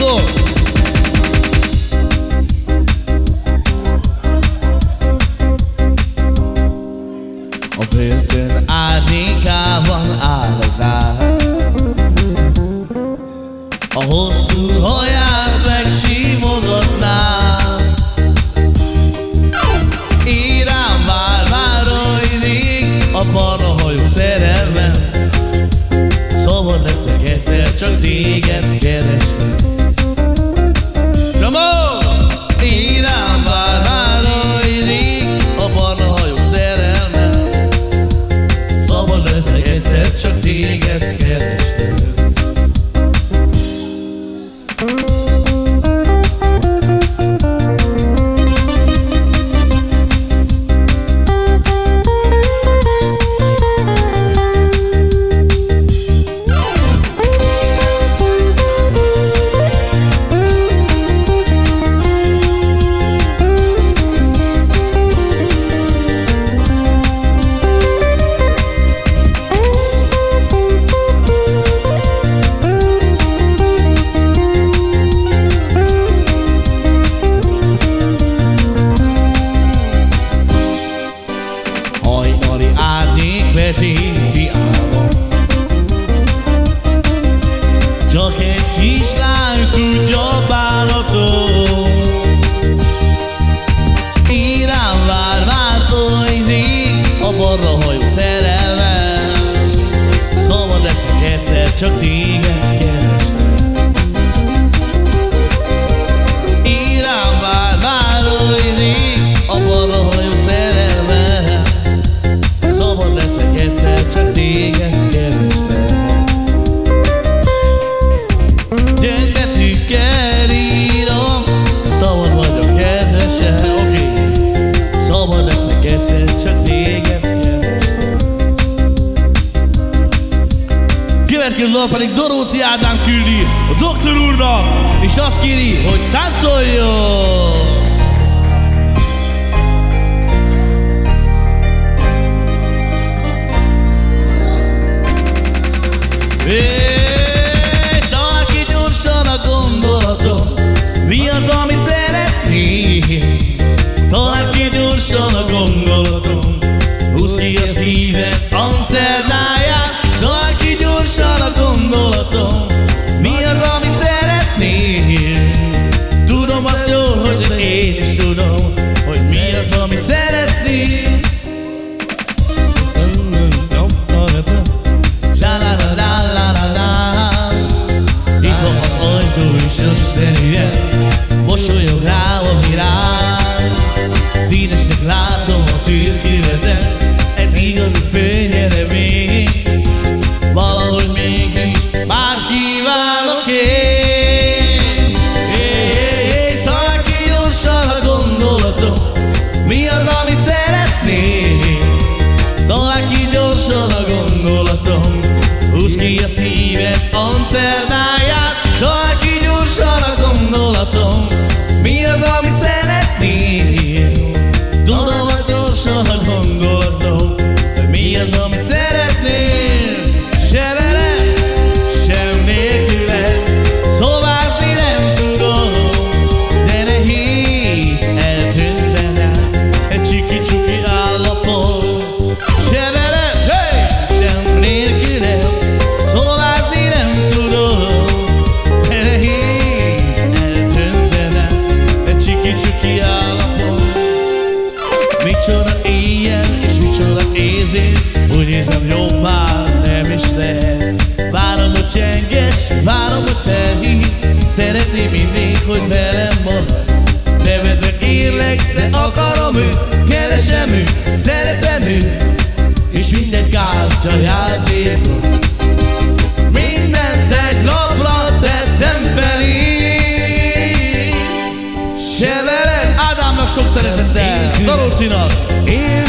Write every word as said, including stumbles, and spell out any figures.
Tibor! A börtön árnyékában állok rád, a hosszú haját megsimogatnám. Én rám vár már oly rég a barna hajó szerelmem, szabad leszek egyszer csak téged keresni. Come on! Én rám vár már oly rég a barna hajó szerelmem, szabad leszek egyszer csak téged keresni. Vetíti álmom, csak egy kislány tudja bánatom. Én rám vár már oly rég a barna hajó szerelmem, szabad leszek egyszer csak téged keresni. Én rám vár már oly rég a barna hajó szerelmem, szabad leszek egyszer csak téged keresnem. Gyöngybetűkkel írom, szabad vagyok kedvesen, oké okay. Szabad leszek egyszer csak téged keresnem. Következő nap pedig Doróci Ádám küldi a doktor úrnak, és azt kéri, hogy táncoljon! Hey, talán ki gyorsan a gondolatom, mi az, amit szeretnél? Talán ki gyorsan a gondolatom, húzd ki a szíved antennáját. Talán ki gyorsan a gondolatom, mi az, amit szeretnél? Tudom azt jól, hogy én is tudom, hogy mi az, amit szeretnél. Mosolyog rá a virág, színesnek látom a szürkületet, ez igazi főnyeremény. Valahogy mégis más kívánok én. Hey, hey, hey, talán ki gyorsan a gondolatom, mi az, amit szeretnél? Talán ki gyorsan a gondolatom, húzd ki a szíved antennáját. Talán ki gyorsan a gondolatom, mi az, amit szeretnél? Tudom, hogy gyorsan a gondolatom, mi az, amit szeretnél? Se veled, sem nélküled, szobázni nem tudom, de nehéz eltűntenem egy csiki-csuki állapot. Se veled, hey, sem nélküled, szobázni nem tudom, de nehéz eltűntenem egy csiki-csuki állapot. Micsoda éjjel és micsoda éjszél, úgy érzem, jobb már nem is lehet. Várom, hogy csenges, várom, hogy felhív, szeretném mindig, hogy velem maradj. Nevedve kérlek, de akarom őt, keresem őt, szeretem őt, és mint egy kártya játékot mindent egy lapra tettem felé. Se veled, Ádámnak sok szeretettel, Darócinak!